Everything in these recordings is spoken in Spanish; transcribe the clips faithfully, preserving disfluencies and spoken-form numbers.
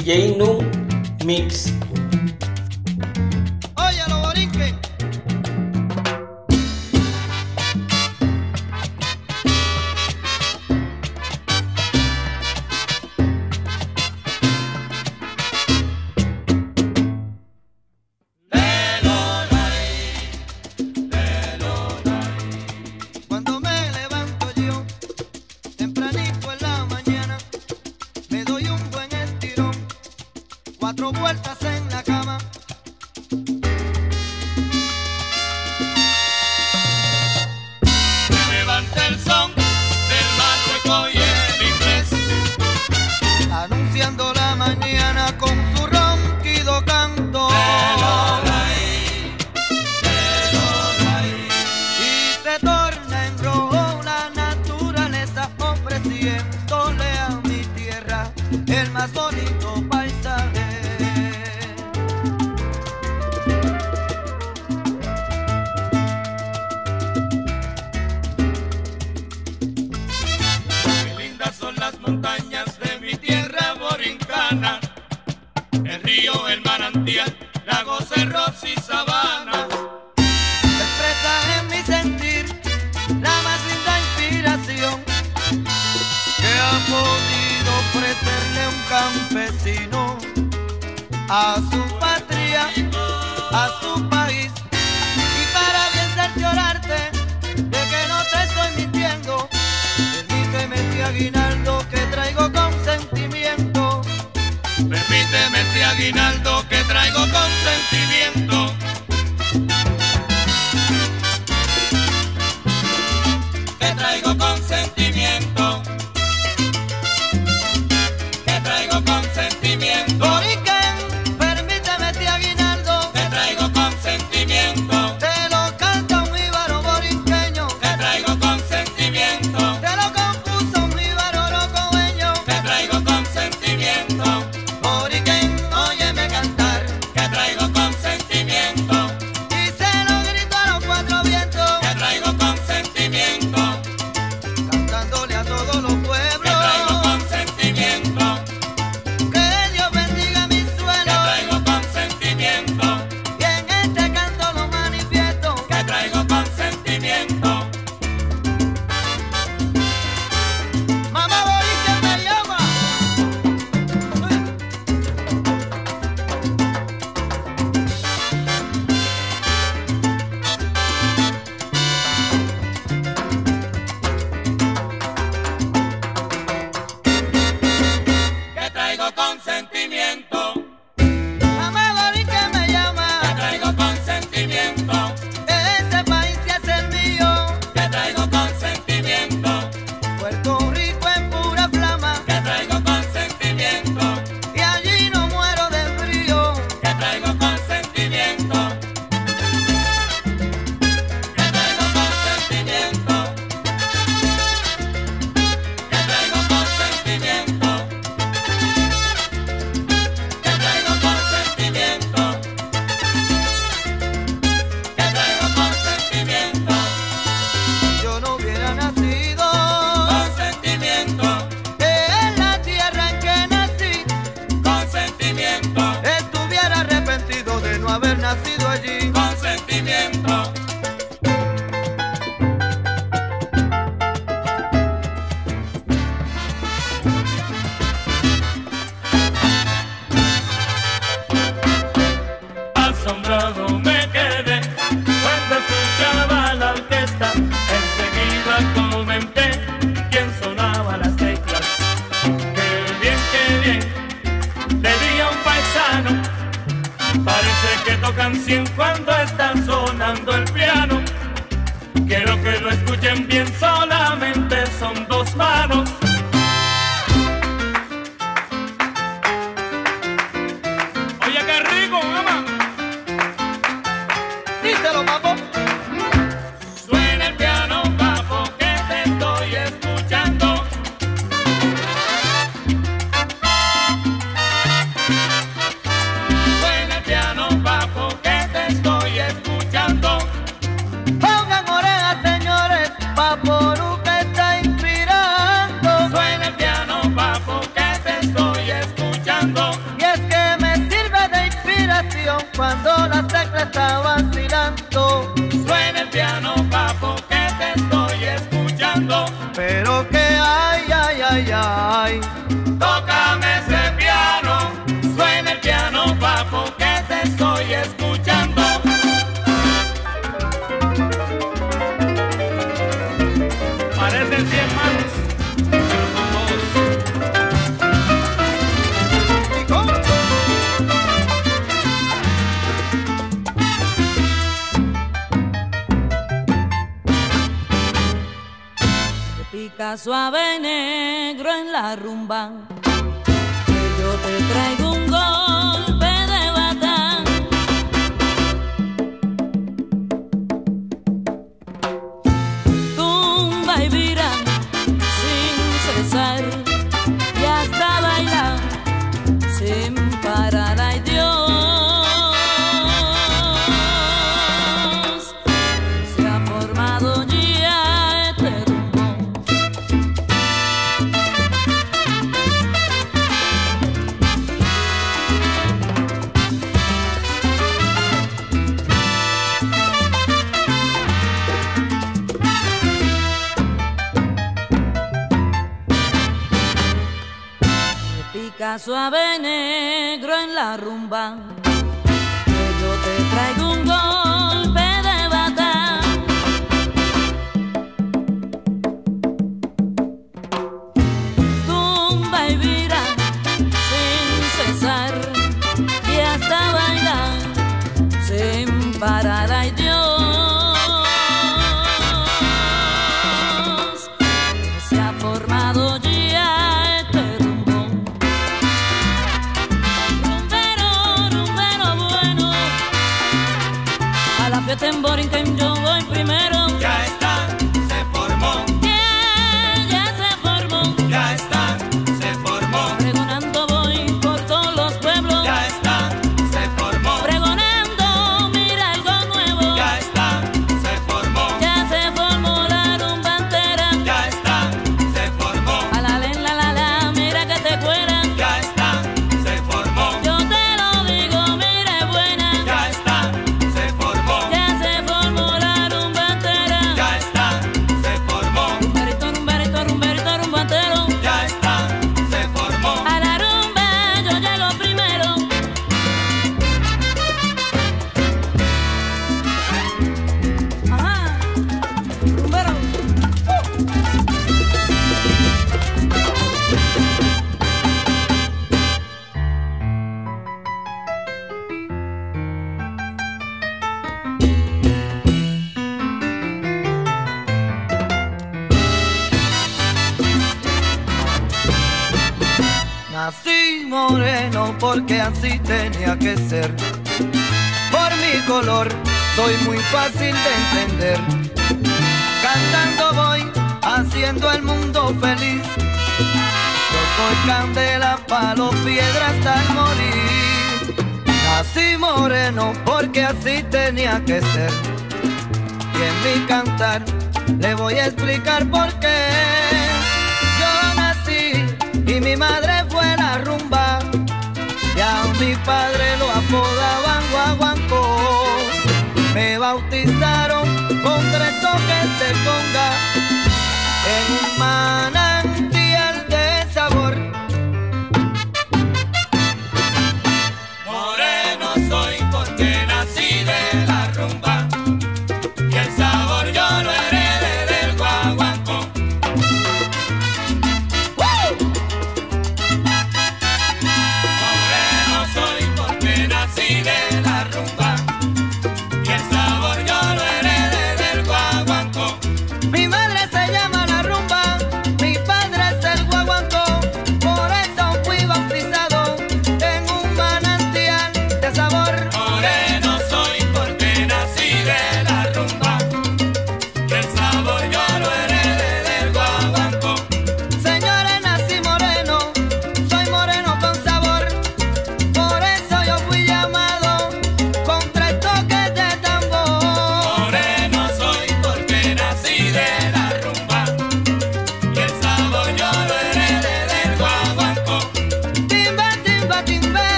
J Nun Mix. Oye, los borinquen. Cuando me levanto yo, tempranito en la mañana, me doy un buen estirón, cuatro vueltas en la cama. Me levanta el son del marrueco y el inglés, Anunciando la mañana con su ronquido canto. Y se torna en rojo la naturaleza, ofreciéndole a mi tierra el más bonito paisaje. Qué lindas son las montañas de mi tierra borincana, el río, el manantial, lagos, cerros y sabanas. Expresa en mi sentir la más linda inspiración que ha podido ofrecerle un campesino a su patria, a su país. Y para bien cerciorarte de que no te estoy mintiendo, permíteme este aguinaldo que traigo con sentimiento. Permíteme este aguinaldo que traigo con sentimiento. Que traigo con sentimiento. Que traigo con sentimiento. Boriquen, permíteme este aguinaldo Que traigo con sentimiento. te lo canta un jíbaro borinqueño, Que traigo con sentimiento. te lo compuso un jíbaro rocobeño. Que traigo con sentimiento. Boriquen, óyeme cantar Que traigo con sentimiento. y se lo grito a los cuatro vientos, Que traigo con sentimiento. cantándole a todos los Que pueblos. traigo con sentimiento. Que Dios bendiga mi Que suelo traigo con sentimiento. y en este canto lo manifiesto. Que traigo con sentimiento. Mamá Boriquen me llama. Que traigo con sentimiento. Mamá Boriquen me Que llama. traigo con sentimiento. Este país que es el mío, Que traigo con sentimiento. Puerto Rico en pura flama, Que traigo con sentimiento. y allí no muero de frío. Que traigo con sentimiento. Que traigo con sentimiento. Que traigo con sentimiento. Que traigo con sentimiento. Que traigo con sentimiento. Yo no hubiera nacido Con sentimiento. en la tierra en que nací, Con sentimiento. estuviera arrepentido de no haber nacido allí. Con sentimiento. Asombrado me quedé cuando escuchaba la orquesta. Enseguida comenté quién sonaba las teclas. Qué bien, qué bien, le di a un paisano. Parece que tocan cien cuando están sonando el piano. Quiero que lo escuchen bien, solamente son dos manos. Oye, qué rico, mamá. Díselo, papo. Suena el piano, papo, que te estoy escuchando. Suena el piano, papo, que te estoy dio cuando las teclas estaban vacilando. Suena el piano, papo, que te estoy escuchando. Pero que ay, ay, ay, ay. Tócame ese piano. Suena el piano, papo, que te estoy escuchando. Parecen cien manos, pero son dos. ¿Y cómo? Pica suave negro en la rumba, que yo te traigo un golpe de bata. Tumba y vira sin cesar y hasta bailar sin parar. Ay Dios, se ha formado ya este rumbo. Pica suave negro en la rumba, que yo te traigo un golpe de bata. Tumba y vira sin cesar y hasta bailar sin parar. Ay Dios, se ha formado ya este rumbo. Tamborín que yo voy primero. Ya está, se formó. Yeah, ya se formó. Ya está, se formó. Pregonando voy por todos los pueblos. Ya está, se formó. Pregonando, mira algo nuevo. Ya está, se formó. Ya se formó la rumba entera. Ya está, se formó. A la len, la la la, mira que te cuelan. Ya está, se formó. Yo te lo digo, mira es buena. Ya está, se formó. Ya se formó la rumba entera. Ya está, se formó. Rumberito, rumberito, rumberito, rumba entero. Ya está, se formó. A la rumba yo llego primero. Ajá, rumbero. Nací moreno porque así tenía que ser. Por mi color soy muy fácil de entender. Cantando voy haciendo el mundo feliz. Yo soy candela, palo, piedra hasta el morir. Nací moreno porque así tenía que ser. Y en mi cantar le voy a explicar por qué. Yo nací y mi madre fue la rumba, y a mi padre lo apodaban guaguancó. Me bautizaron con tres toques de conga en un manantial de sabor. Moreno soy porque nací de la rumba y el sabor yo lo heredé del guaguancó.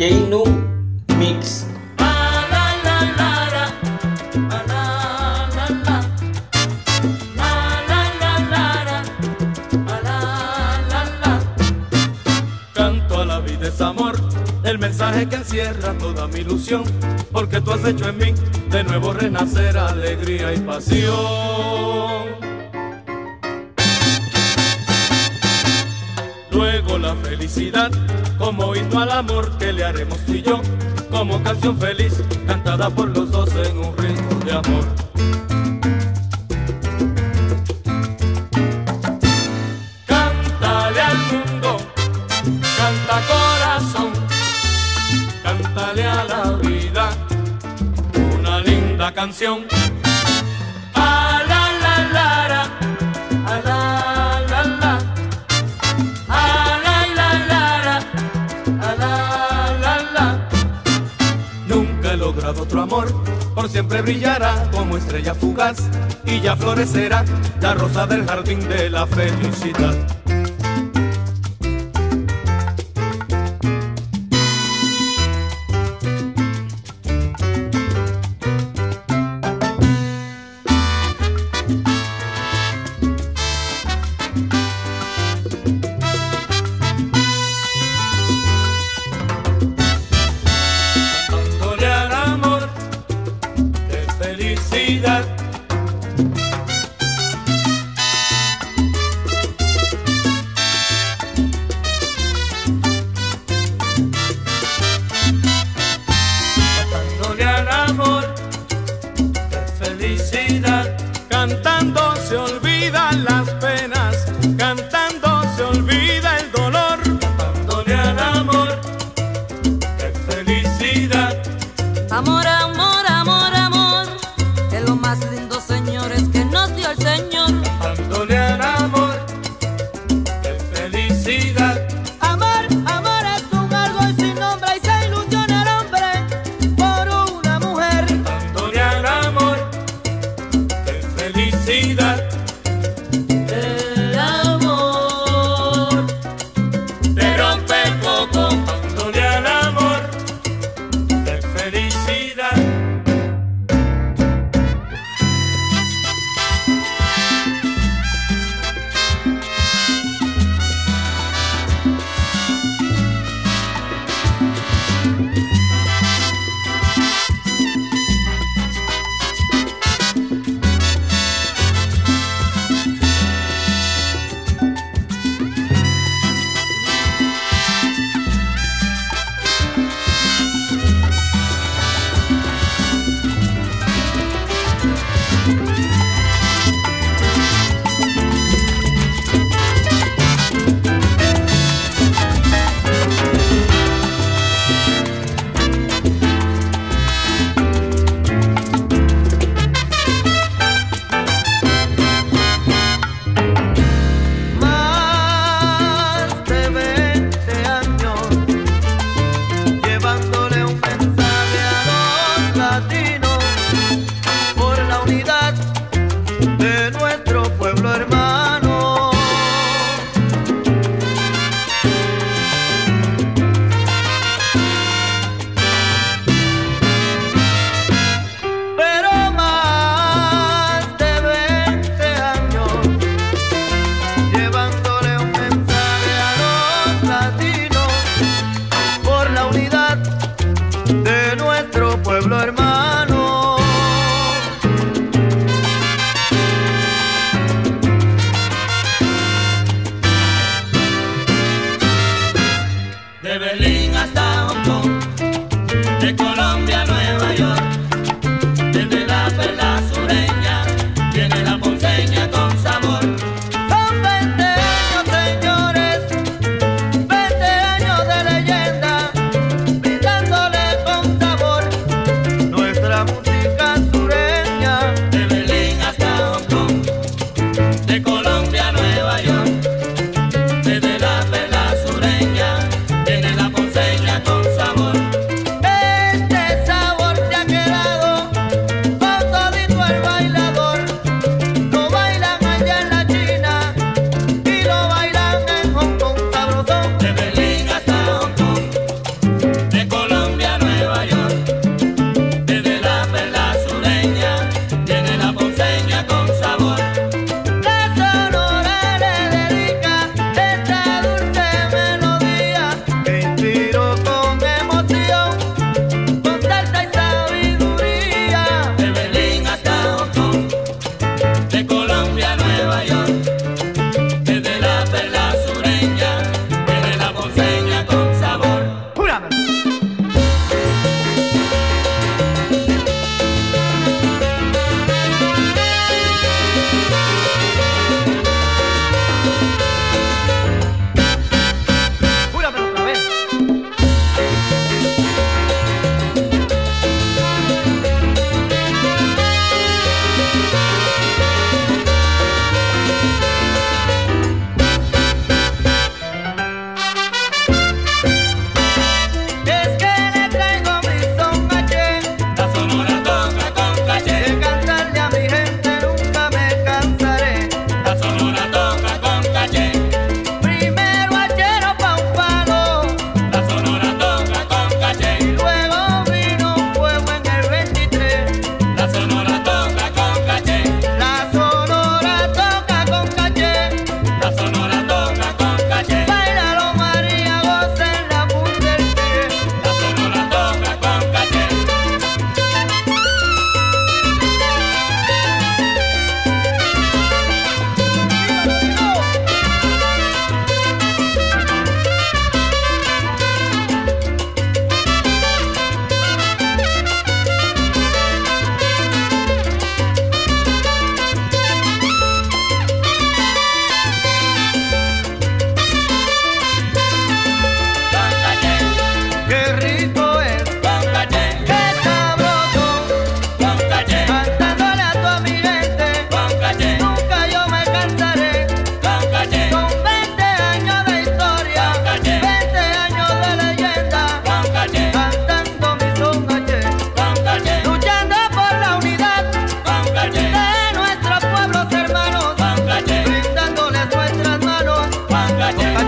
J-Nu Mix. Canto a la vida es amor, el mensaje que encierra toda mi ilusión, porque tú has hecho en mí de nuevo renacer alegría y pasión. Luego la felicidad, como himno al amor que le haremos tú y yo, como canción feliz cantada por los dos en un ritmo de amor. Cántale al mundo, canta corazón, cántale a la vida una linda canción. A la la la la, a la la la, a la la la la, a la la la. Nunca he logrado otro amor, por siempre brillará como estrella fugaz y ya florecerá la rosa del jardín de la felicidad. Cantando se olvidan las penas, cantando se olvida el dolor, cantándole al amor, qué felicidad. Amor, amor, amor, amor, es lo más lindo, señores, que nos dio el Señor. Cantándole al amor, qué felicidad. Amor, amor es un árbol sin nombre y se ilusiona el hombre por una mujer. Cantándole al amor, qué felicidad. El amor Te rompe el coco, cantándole al amor, qué felicidad.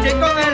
con